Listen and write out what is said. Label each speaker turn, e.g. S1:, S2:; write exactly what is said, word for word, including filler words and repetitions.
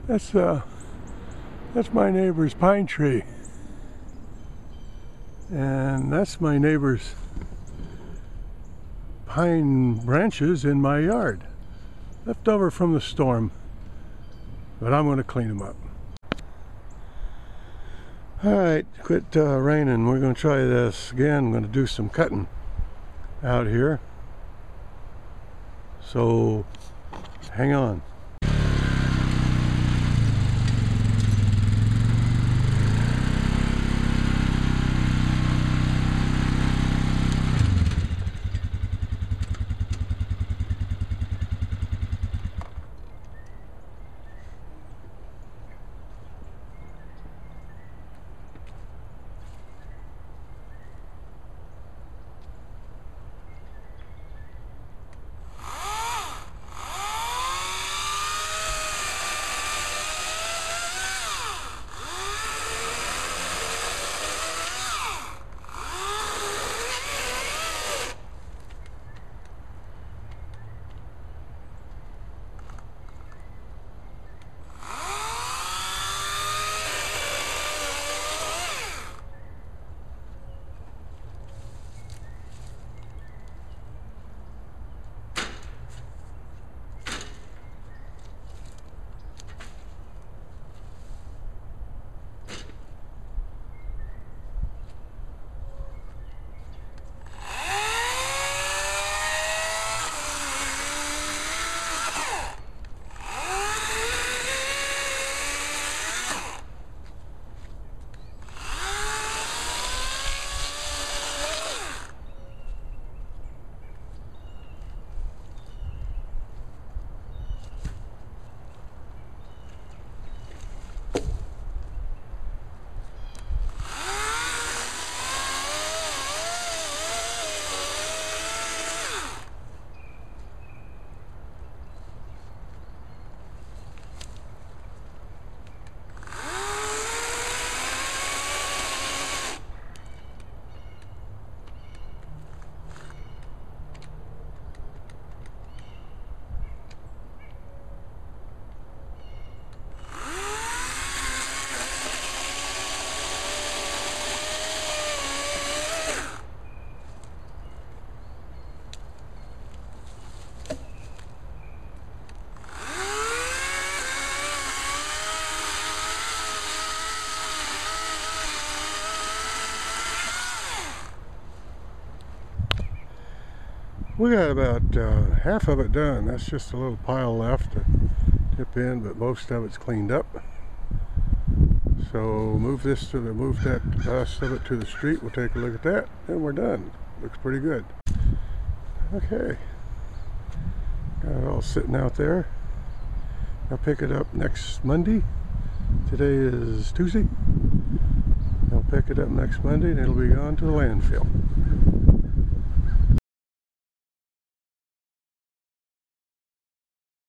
S1: That's uh, that's my neighbor's pine tree, and that's my neighbor's pine branches in my yard, left over from the storm. But I'm going to clean them up. All right, quit uh, raining. We're going to try this again. I'm going to do some cutting out here. So hang on. We got about uh, half of it done. That's just a little pile left to dip in, but most of it's cleaned up. So move this to the move that rest of it to the street. We'll take a look at that, and we're done. Looks pretty good. Okay, got it all sitting out there. I'll pick it up next Monday. Today is Tuesday. I'll pick it up next Monday, and it'll be gone to the landfill.